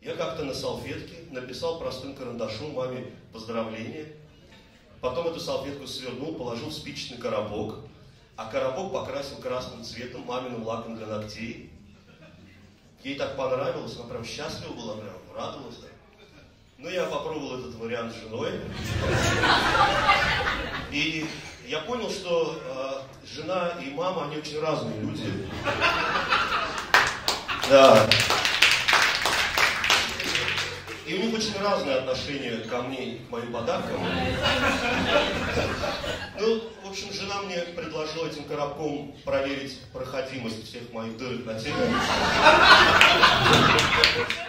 Я как-то на салфетке написал простым карандашом маме поздравление. Потом эту салфетку свернул, положил в спичечный коробок. А коробок покрасил красным цветом маминым лаком для ногтей. Ей так понравилось, она прям счастлива была, прям радовалась. Ну, я попробовал этот вариант с женой. И я понял, что жена и мама, они очень разные люди. Да. И у них очень разное отношение ко мне и к моим подаркам. Ну, в общем, жена мне предложила этим коробком проверить проходимость всех моих дыр на теле.